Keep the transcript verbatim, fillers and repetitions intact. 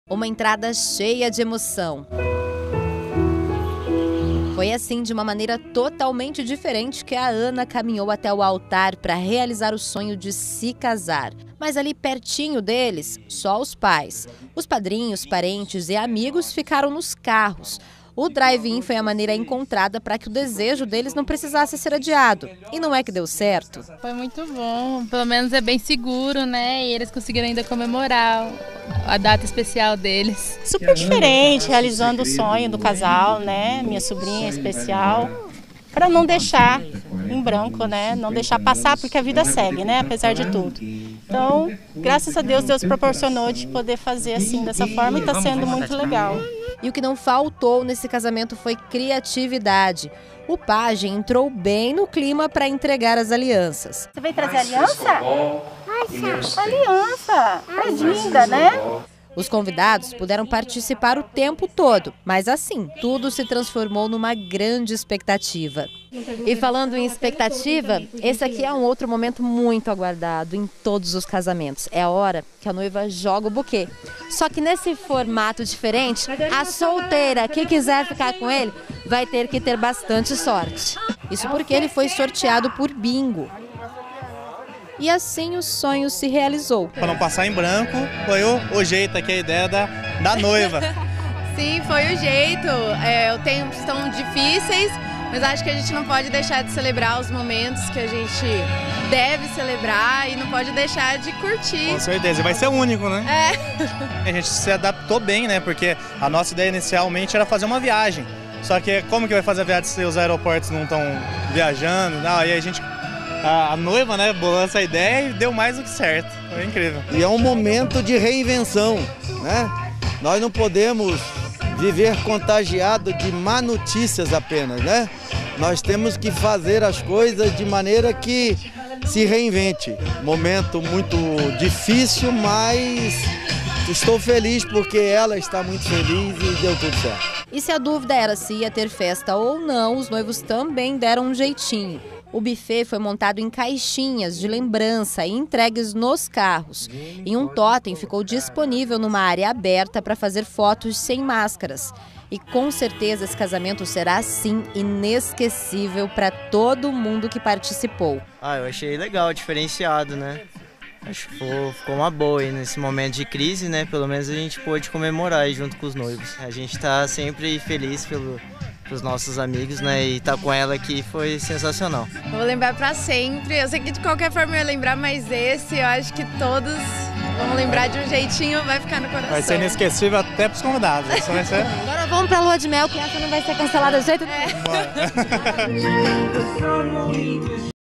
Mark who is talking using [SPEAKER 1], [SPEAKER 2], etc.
[SPEAKER 1] Uma entrada cheia de emoção. Foi assim, de uma maneira totalmente diferente, que a Ana caminhou até o altar para realizar o sonho de se casar. Mas ali pertinho deles, só os pais. Os padrinhos, parentes e amigos ficaram nos carros. O drive-in foi a maneira encontrada para que o desejo deles não precisasse ser adiado. E não é que deu certo?
[SPEAKER 2] Foi muito bom, pelo menos é bem seguro, né? E eles conseguiram ainda comemorar a data especial deles.
[SPEAKER 3] Super diferente, realizando o sonho do casal, né? Minha sobrinha especial, para não deixar em branco, né? Não deixar passar, porque a vida segue, né? Apesar de tudo. Então, graças a Deus, Deus proporcionou de poder fazer assim, dessa forma, e está sendo muito legal.
[SPEAKER 1] E o que não faltou nesse casamento foi criatividade. O pajem entrou bem no clima para entregar as alianças.
[SPEAKER 3] Você veio trazer aliança? Aliança! É linda, né?
[SPEAKER 1] Os convidados puderam participar o tempo todo, mas assim, tudo se transformou numa grande expectativa. E falando em expectativa, esse aqui é um outro momento muito aguardado em todos os casamentos. É a hora que a noiva joga o buquê. Só que nesse formato diferente, a solteira que quiser ficar com ele vai ter que ter bastante sorte. Isso porque ele foi sorteado por bingo. E assim o sonho se realizou.
[SPEAKER 4] Para não passar em branco, foi o, o jeito aqui, a ideia da, da noiva.
[SPEAKER 2] Sim, foi o jeito. É, os tempos estão difíceis, mas acho que a gente não pode deixar de celebrar os momentos que a gente deve celebrar e não pode deixar de curtir.
[SPEAKER 4] Com certeza, vai ser único, né?
[SPEAKER 2] É.
[SPEAKER 4] A gente se adaptou bem, né? Porque a nossa ideia inicialmente era fazer uma viagem. Só que como que vai fazer a viagem se os aeroportos não estão viajando? Não, aí a gente... A noiva, né, bolou essa ideia e deu mais do que certo. Foi incrível.
[SPEAKER 5] E é um momento de reinvenção, né? Nós não podemos viver contagiado de má notícias apenas, né? Nós temos que fazer as coisas de maneira que se reinvente. Momento muito difícil, mas estou feliz porque ela está muito feliz e deu tudo certo.
[SPEAKER 1] E se a dúvida era se ia ter festa ou não, os noivos também deram um jeitinho. O buffet foi montado em caixinhas de lembrança e entregues nos carros. E um totem ficou disponível numa área aberta para fazer fotos sem máscaras. E com certeza esse casamento será, sim, inesquecível para todo mundo que participou.
[SPEAKER 6] Ah, eu achei legal, diferenciado, né? Acho que ficou, ficou uma boa aí nesse momento de crise, né? Pelo menos a gente pôde comemorar aí junto com os noivos. A gente está sempre feliz pelo... os nossos amigos, né, e estar com ela aqui foi sensacional.
[SPEAKER 2] Eu vou lembrar para sempre, eu sei que de qualquer forma eu ia lembrar, mas esse eu acho que todos vão lembrar de um jeitinho, vai ficar no coração.
[SPEAKER 4] Vai ser inesquecível até para os convidados. Isso vai ser...
[SPEAKER 1] Agora vamos para a lua de mel, que essa não vai ser cancelada de jeito nenhum.
[SPEAKER 4] É.